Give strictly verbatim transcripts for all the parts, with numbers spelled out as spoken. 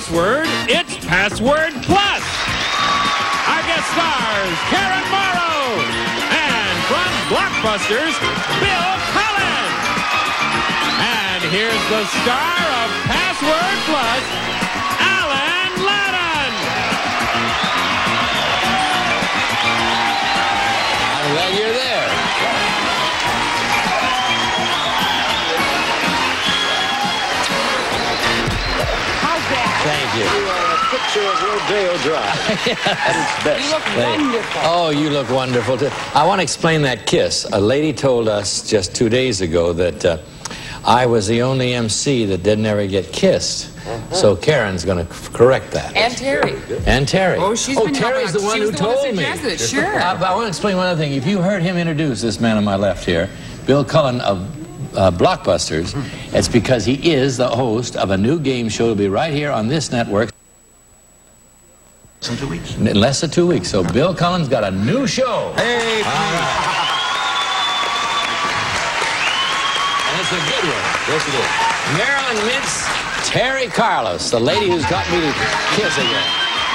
password, it's Password Plus. Our guest stars, Karen Morrow, and from Blockbusters, Bill Cullen. And here's the star of Password Plus, Alan Lennon. I'm glad you're there. How's that? Thank you. You are a picture of Rodeo Drive. Yes. At its best. You look Thank- wonderful. Oh, you look wonderful, too. I want to explain that kiss. A lady told us just two days ago that uh, I was the only M C that didn't ever get kissed. Uh-huh. So Karen's going to correct that. And Terry. And Terry. Oh, she's oh been Terry's the helping out. one She who was the one told that me. suggested it, sure. Uh, but I want to explain one other thing. If you heard him introduce this man on my left here, Bill Cullen of uh, Blockbusters, it's because he is the host of a new game show to be right here on this network. In two weeks. In less than two weeks. So Bill Cullen's got a new show. Hey, All right. And it's a good one. Yes, it is. Marilyn Mintz, Terry Carlos, the lady who's got me to kiss again.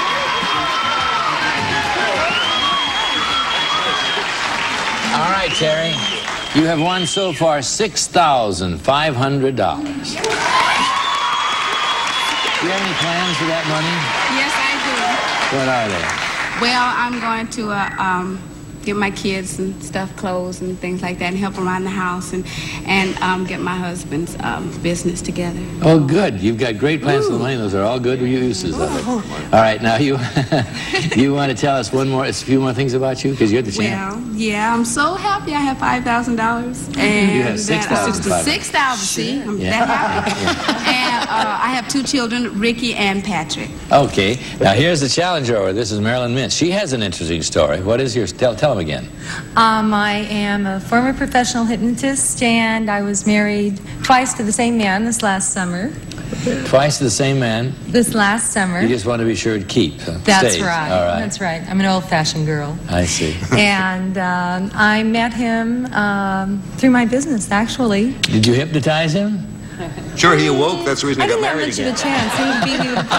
All right, Terry. You have won so far six thousand five hundred dollars. Do you have any plans for that money? Yes, I What are they? do. Well, I'm going to uh, um, get my kids and stuff, clothes and things like that, and help around the house, and and um, get my husband's um, business together. Oh, good. You've got great plans for the money. Those are all good uses of it. All right, now you you want to tell us one more, a few more things about you, because you're the champ. Well, yeah, I'm so happy I have five thousand dollars. And You have six thousand five hundred. Six thousand. See, I'm Yeah. that happy. And uh, I have two children, Ricky and Patrick. Okay. Now here's the challenger over. This is Marilyn Mintz. She has an interesting story. What is yours? Tell tell them again. Um, I am a former professional hypnotist, and I was married twice to the same man this last summer. Twice to the same man. This last summer. You just want to be sure to keep. Huh? That's Stays. right. All right. That's right. I'm an old-fashioned girl. I see. And um, I met him um, through my business, actually. Did you hypnotize him? Sure, he awoke. That's the reason I he got didn't have married much again. of a chance. He would beat me with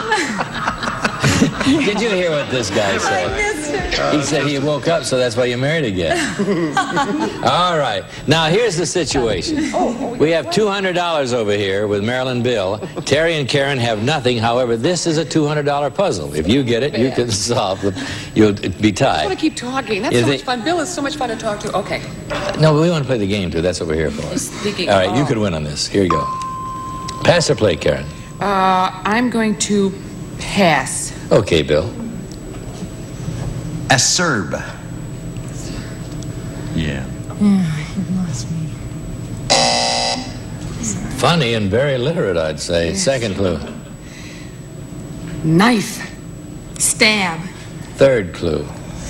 a punch. Did you hear what this guy I said? missed it. He said he woke up, so that's why you married again. All right. Now, here's the situation. We have two hundred dollars over here with Marilyn Bill. Terry and Karen have nothing. However, this is a two hundred dollar puzzle. If you get it, you can solve it. You'll be I want tied. to keep talking. That's Is so it- much fun. Bill is so much fun to talk to. Okay. No, but we want to play the game, too. That's what we're here for. Just thinking, All right, you oh. could win on this. Here you go. Pass or play, Karen? Uh, I'm going to pass. Okay, Bill. Acerb. Yeah. Funny and very literate, I'd say. Second clue. Knife. Stab. Third clue.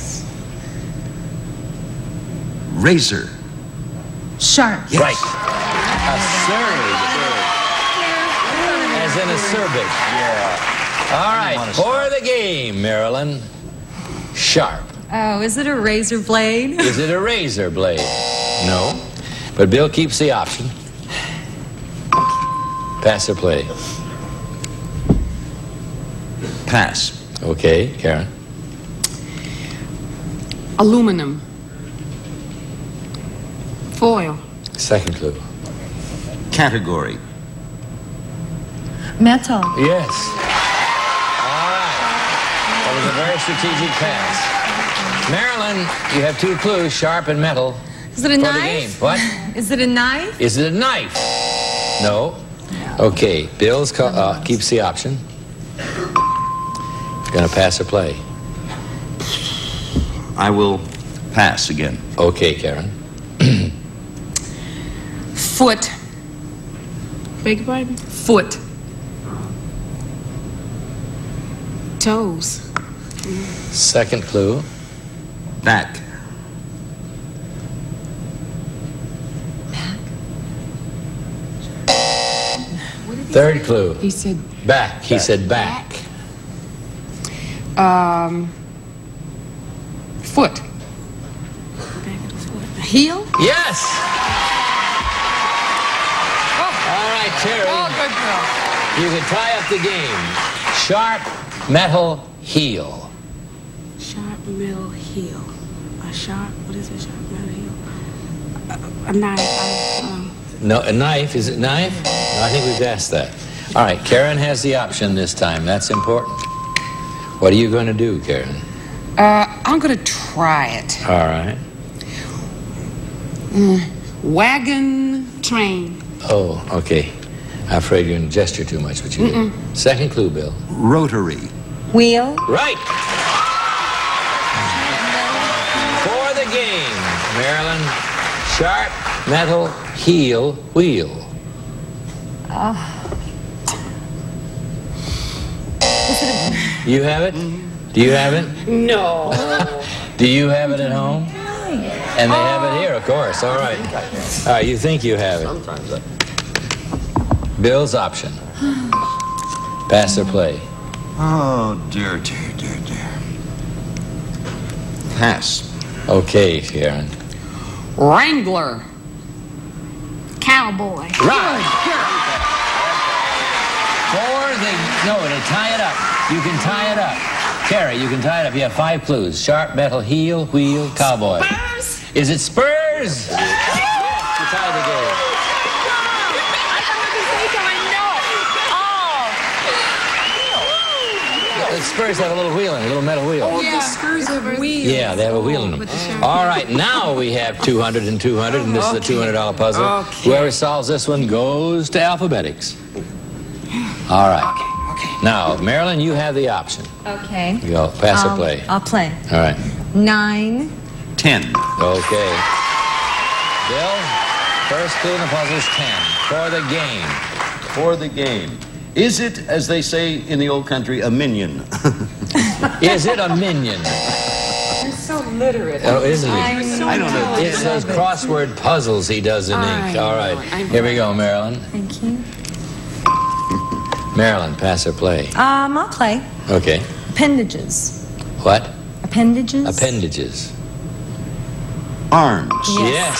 Razor. Sharp. Yes. Right. Acerb. As in acerbic. Yeah. All right, for the game, Marilyn. Sharp. Oh, is it a razor blade? Is it a razor blade? No. But Bill keeps the option. Pass or play? Pass. Okay, Karen. Aluminum. Foil. Second clue. Category. Metal. Yes. All right. That was a very strategic pass. Marilyn, you have two clues, sharp and metal. Is it a For knife? the game. What? Is it a knife? Is it a knife? No. Okay, Bill's co- uh, keeps the option. Gonna pass or play? I will pass again. Okay, Karen. Foot. Beg your pardon? Foot. Toes. Second clue. Back. Third clue. He said, Back. He said back. um, foot. Back of the foot. Heel? Yes! All right, Terry. Oh, good girl. You can tie up the game. sharp metal heel. Sharp metal heel. A sharp, what is a sharp metal heel? A, a knife. I, um, No, a knife. Is it knife? No, I think we've asked that. All right, Karen has the option this time. That's important. What are you going to do, Karen? Uh, I'm going to try it. All right. Mm, wagon. train. Oh, okay. I'm afraid you're going to gesture too much, but you Mm-mm. did. Second clue, Bill. Rotary. Wheel. Right. For the game, Marilyn, sharp metal heel wheel. Uh, You have it? Do you have it? No. Do you have it at home? And they have it here, of course. All right. All right, you think you have it. Sometimes I... Bill's option. Pass or play? Oh, dear, dear, dear, dear. Pass. Okay, Karen. Wrangler. Cowboy. Right. For the... No, to tie it up. You can tie it up. Carrie, you can tie it up. You have five clues. Sharp metal heel, wheel, cowboy. Spurs. Is it Spurs? Yes, to tie the game. The Spurs have a little wheel in it, a little metal wheel. Oh, the Spurs have wheels. Yeah, they have a wheel in them. All right, now we have two hundred and two hundred, and this is a two hundred dollar puzzle. Okay. Whoever solves this one goes to alphabetics. All right. Okay, okay. Now, Marilyn, you have the option. Okay. You go, pass or I'll- play. I'll play. All right. Nine. Ten. Okay. Bill, first clue in the puzzle is ten. For the game. For the game. Is it, as they say in the old country, a minion? Is it a minion? You're so literate. Oh, isn't he? I know. I don't know. It's those crossword puzzles he does in I ink. All know, right. I Here we go, Marilyn. Thank you. Marilyn, pass or play? Um, I'll play. Okay. Appendages. What? Appendages. Appendages. Arms. Yes.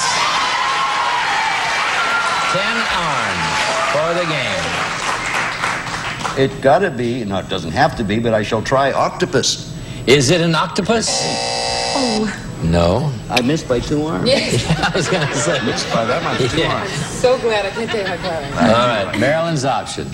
Ten arms for the game. It gotta be, no, it doesn't have to be, but I shall try octopus. Is it an octopus? Oh, No. I missed by two arms. I was going to say. Missed by that much, two Yeah. arms. so glad I can't tell you how glad I am. All right. Marilyn's option.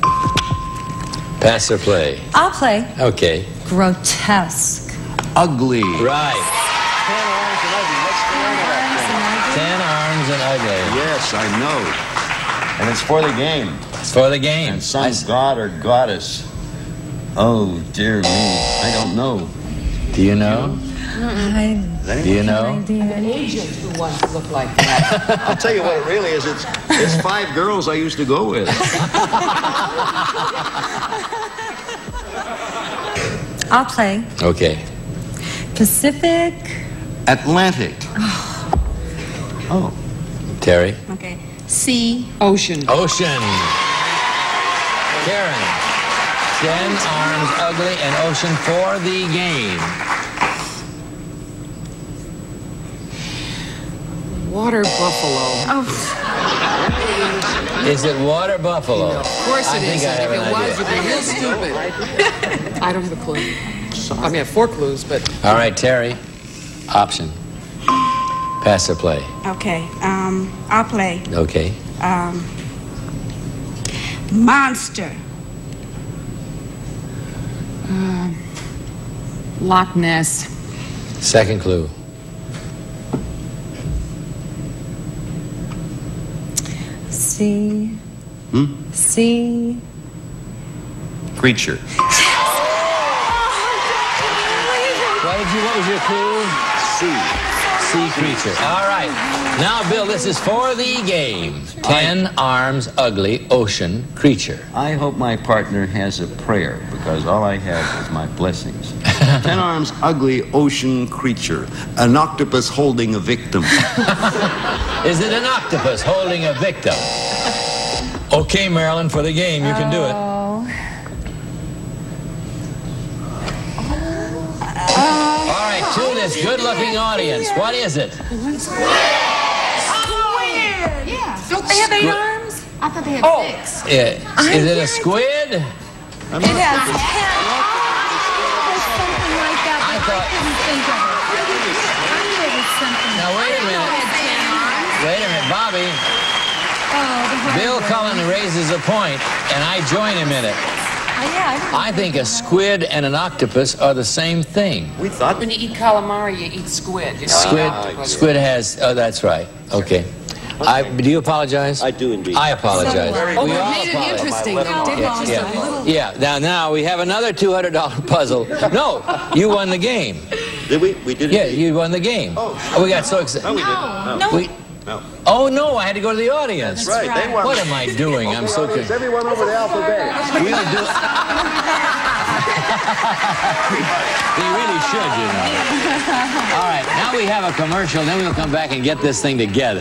Pass or play? I'll play. Okay. Grotesque. Ugly. Right. Ten arms and ugly. What's the name of that Ten arms and ugly. thing? Yes, I know. And it's for the game. It's for the game. And some I s- god or goddess. Oh, dear me. I don't know. Do you know? I Do you know? Agent who wants to look like that. I'll tell you what it really is. It's, it's five girls I used to go with. I'll play. Okay. Pacific. Atlantic. Oh. Terry? Okay. Sea. Ocean. Ocean. Karen. Ten arms, ugly, and ocean for the game. Water buffalo. Oh, Is it water buffalo? Of course I it think is. I If have it an was, idea. you'd be real stupid. I don't have a clue. I mean, I have four clues, but All right, Terry. Option. Pass or play? okay. Um, I'll play. Okay. Um, monster. Loch Ness. Second clue. Sea. Hmm? Sea. Creature. What did you, what was your clue? Sea. Sea creature. All right. Now, Bill, this is for the game. Ten arms, ugly, ocean creature. I hope my partner has a prayer, because all I have is my blessings. Ten arms, ugly, ocean creature. An octopus holding a victim. Is it an octopus holding a victim? Okay, Marilyn, for the game, you can do it. Oh. All right, to this good-looking audience, what is it? Yeah. Don't they have eight arms? I thought they had Oh. six. Yeah. Is it a squid? It has ten. Oh, something like that, but I, thought, I couldn't think of it. I knew it was something. Now, wait a minute. Wait a minute, Bobby. Oh, Bill Cullen raises a point, and I join him in it. Uh, yeah, I, I think a squid and an octopus are the same thing. We thought... When you eat calamari, you eat squid. You know, Squid, uh, squid has, oh, that's right. Okay. I, do you apologize? I do indeed. I apologize. Oh, we we all made it apologize. interesting, though, didn't Yeah, it? Just a little. yeah. yeah. Now, now we have another two hundred dollar puzzle. No, you won the game. Did we? We did. Yeah, indeed. you won the game. Oh, Oh, we got so excited. No, we didn't. no. We, No. oh no, I had to go to the audience. That's right. They won. What am I doing? I'm so confused. Everyone over the alphabet. We don't do They really should, you know. All right, now we have a commercial, then we'll come back and get this thing together.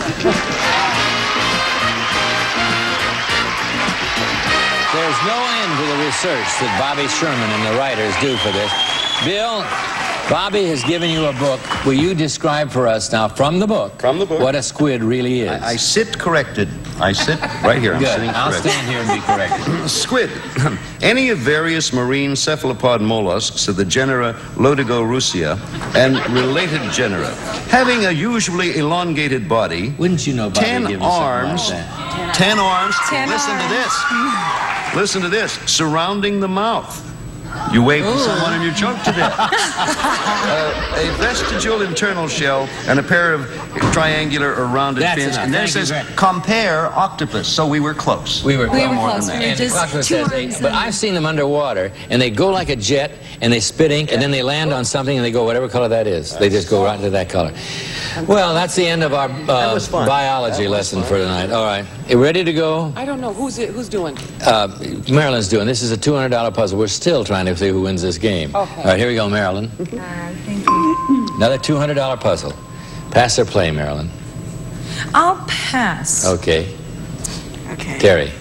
There's no end to the research that Bobby Sherman and the writers do for this. Bill, Bobby has given you a book. Will you describe for us now, from the book, From the book. what a squid really is? I, I sit corrected. I sit right here. I'm Good. sitting I'll corrected. stand here and be corrected. Squid. Any of various marine cephalopod mollusks of the genera Lodigorusia and related genera, having a usually elongated body, Wouldn't you know Bobby ten give me something arms, like that? ten arms. Ten Listen arms. to this. Listen to this. Surrounding the mouth. You wave to someone and you choke to death. uh, a vestigial internal shell and a pair of triangular or rounded That's fins. enough. And then it Thank you says, very- compare octopus. So we were close. We were, We were more close. than We that. were just Clockwork two says, arms but in. I've seen them underwater, and they go like a jet, and they spit ink, and then they land on something, and they go whatever color that is. They just go right into that color. Well, that's the end of our uh, was fun. biology That was lesson fun. for tonight. All right, you ready to go? I don't know. Who's it? Who's doing? Uh, Marilyn's doing. This is a two hundred dollar puzzle. We're still trying to see who wins this game. Okay. All right, here we go, Marilyn. Uh, thank you. Another two hundred dollar puzzle. Pass or play, Marilyn? I'll pass. Okay. Okay. Terry.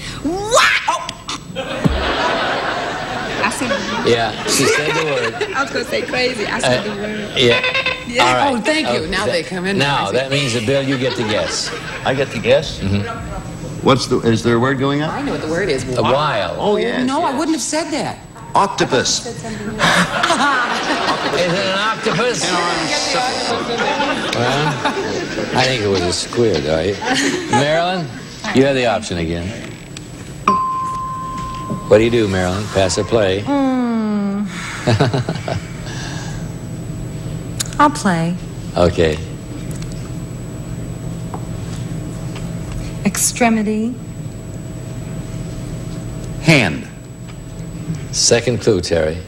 I said, Yeah, she said the word. I was going to say crazy. I said the word. Yeah. All right. Oh, thank you. Oh, Now that- they come in. Now, I see. that means that, Bill, you get to guess. I get to guess. Mm-hmm. What's the? Is there a word going up? I know what the word is. A while. Oh yes. No, I yes. wouldn't have said that. Octopus. Is it an octopus? Well, I think it was a squid, all right? Marilyn, you have the option again. What do you do, Marilyn? Pass or play? Hmm. I'll play. Okay. Extremity. Hand. Second clue, Terry.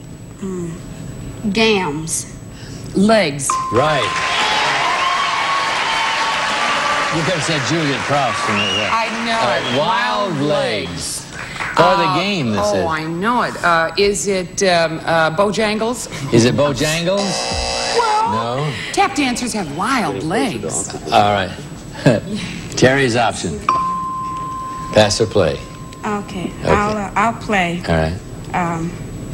Gams. Legs. Right. You could have said Juliet Proust. From it. I know All it. right, wild legs. For the game, this Oh, is. I know it. Uh, is it um, uh, Bojangles? Is it Bojangles? No. Tap dancers have wild legs. All right. Terry's option. Pass or play? Okay. I'll, uh, I'll play. All right. Um,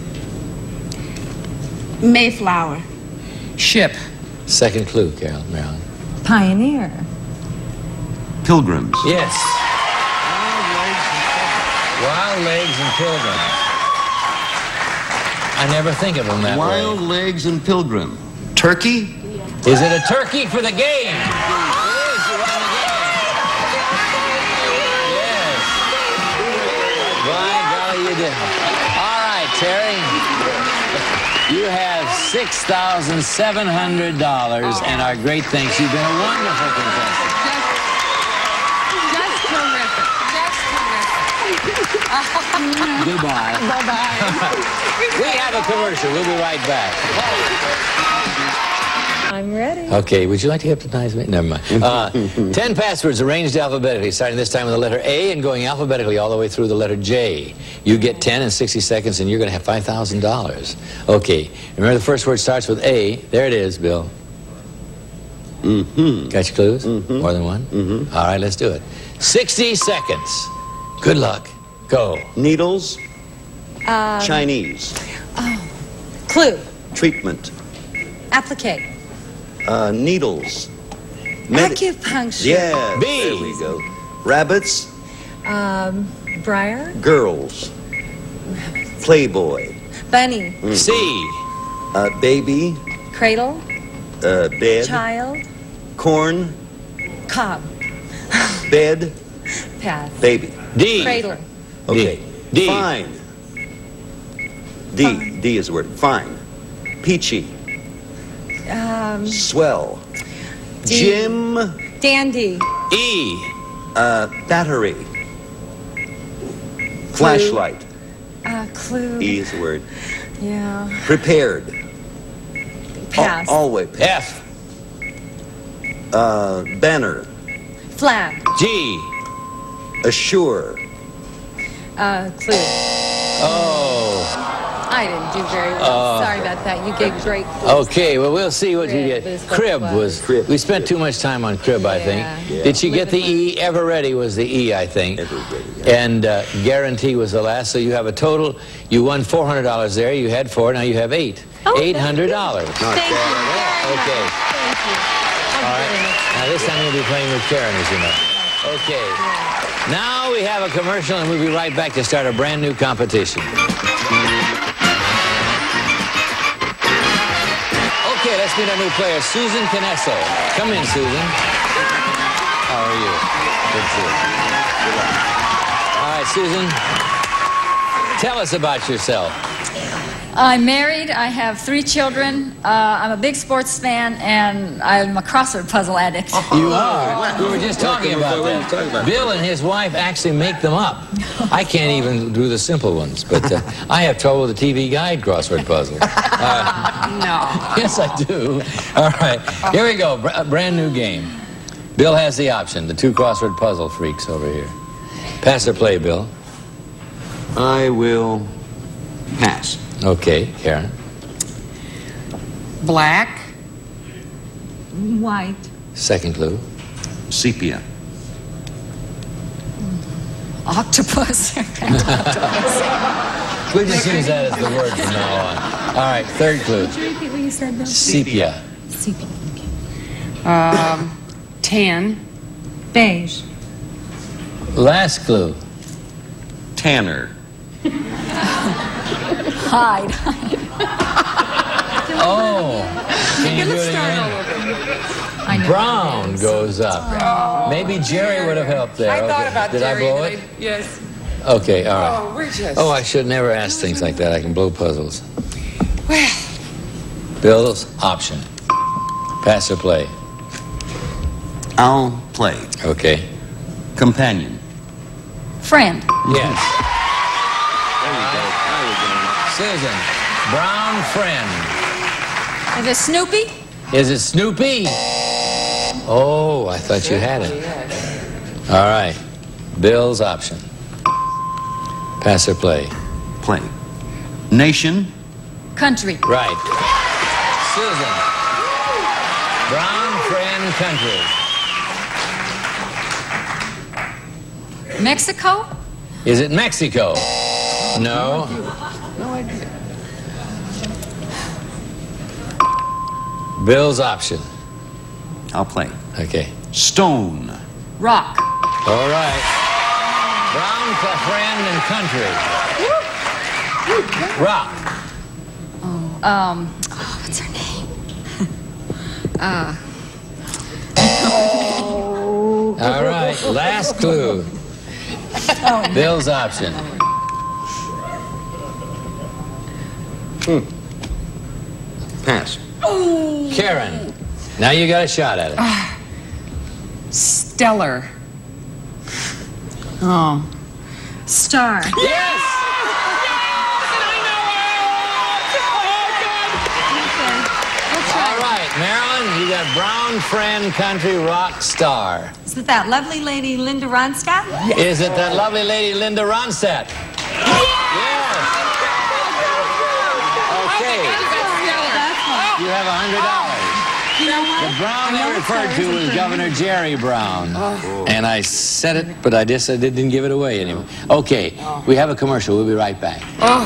Mayflower. Ship. Second clue, Carol, Marilyn. Pioneer. Pilgrims. Yes. Wild legs and pilgrims. I never think of them that Wild way. legs and pilgrim. Turkey. Is it a turkey for the game? It is. You won the game. Yes. By golly, you did. All right, Terry. You have six thousand seven hundred dollars and our great thanks. You've been a wonderful contestant. Just terrific. Just terrific. Goodbye. Bye-bye. We have a commercial. We'll be right back. I'm ready. Okay, would you like to hypnotize me? Never mind. Uh, ten passwords arranged alphabetically, starting this time with the letter A and going alphabetically all the way through the letter J. You get ten in sixty seconds, and you're going to have five thousand dollars. Okay, remember the first word starts with A. There it is, Bill. Mm-hmm. Got your clues? Mm-hmm. More than one? Mm-hmm. All right, let's do it. sixty seconds. Good luck. Go. Needles. Um, Chinese. Clue. Treatment. Applique. Uh, needles. Medi- Acupuncture. Yeah. B. There we go. Rabbits. Um, Briar. Girls. Playboy. Bunny. C. Uh, baby. Cradle. Uh, bed. Child. Corn. Cob. Bed. Pass. Baby. D. Cradler. Okay. D. Fine. D. Fine. D is the word. Fine. Peachy. Um, Swell. D. Jim. Dandy. E. Uh, battery. Flashlight. Uh, clue. E is the word. Yeah. Prepared. Pass. Al- always. F. Uh, banner. Flag. G. Assure. Uh, clue. Oh. I didn't do very well. Sorry about that. You gave great clues. Okay, well, we'll see what you Crib get. is what Crib it was, Crib. we spent too much time on crib, I think. Yeah. Did she get the Living E? Ever Ready was the E, I think. Ever Ready, yeah. And uh, Guarantee was the last, so you have a total, you won four hundred dollars there, you had four, now you have eight. Oh, eight hundred dollars. Not Thank you bad. very much. Okay. Thank you. All right. Now this time you'll be playing with Karen, as you know. Okay. Now we have a commercial, and we'll be right back to start a brand new competition. Okay, let's meet our new player, Susan Canesso. Come in, Susan. How are you? Good to see you. All right, Susan, tell us about yourself. I'm married. I have three children. Uh, I'm a big sports fan, and I'm a crossword puzzle addict. You are. We were just talking about that. Bill and his wife actually make them up. I can't even do the simple ones, but uh, I have trouble with the T V Guide crossword puzzle. Uh, No. yes, I do. All right, here we go. Br- a brand new game. Bill has the option. The two crossword puzzle freaks over here. Pass or play, Bill? I will pass. Okay, Karen. Black. White. Second clue. Sepia. Octopus. We just use that as the word from now on. All right, third clue. Could you repeat what you said, Bill? Sepia. Sepia. Um, tan. Beige. Last clue. Tanner. Hide. Oh, can you do it again? I know. Brown goes up. Maybe Jerry would have helped there. I thought Okay. about Did Jerry. I blow and it? I- Yes. Okay, all right. Oh, we're just. Oh, I should never ask things like that. I can blow puzzles. Well, Bill's option. Pass or play? I'll play. Okay. Companion. Friend. Yes. Susan, brown friend. Is it Snoopy? Is it Snoopy? Oh, I thought you had it. All right. Bill's option. Pass or play? Play. Nation. Country. Right. Susan. Brown friend country. Mexico? Is it Mexico? No. no idea. Bill's option. I'll play. Okay. Stone. Rock. All right. Brown for friend and country. Rock. Um, oh, what's her name? uh, All right. Last clue. Bill's option. Hmm. Pass. Karen. Now you got a shot at it. Stellar. Oh. Star. Yes! All right, Marilyn, you got brown friend country rock star. Is it that lovely lady, Linda Ronstadt? Is it that lovely lady Linda Ronstadt? Yes! Okay, you have a hundred dollars. You know what? The Brown I know they it's referred not to easy was for Governor me. Jerry Brown. And I said it, but I just I didn't give it away anymore. Okay, we have a commercial. We'll be right back. Oh.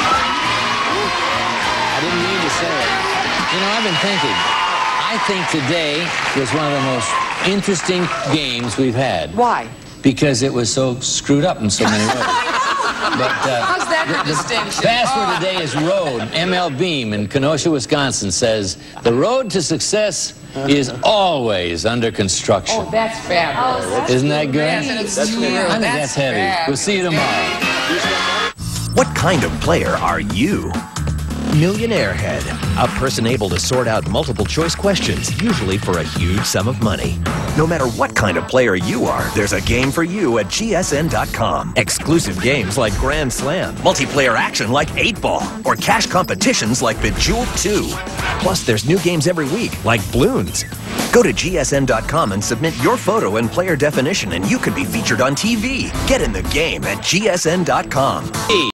I didn't mean to say it. You know, I've been thinking. I think today was one of the most interesting games we've had. Why? Because it was so screwed up in so many ways. But uh, How's that the, for the distinction? password Oh. today is road. M L Beam in Kenosha, Wisconsin says, the road to success is always under construction. Oh, that's fabulous. Isn't that good? Yes, and it's That's true. I think that's, That's heavy. fabulous. We'll see you tomorrow. What kind of player are you? Millionaire Head, a person able to sort out multiple choice questions, usually for a huge sum of money. No matter what kind of player you are, there's a game for you at G S N dot com. Exclusive games like Grand Slam, multiplayer action like eight ball, or cash competitions like Bejeweled two. Plus, there's new games every week like Bloons. Go to G S N dot com and submit your photo and player definition, and you could be featured on T V. Get in the game at G S N dot com.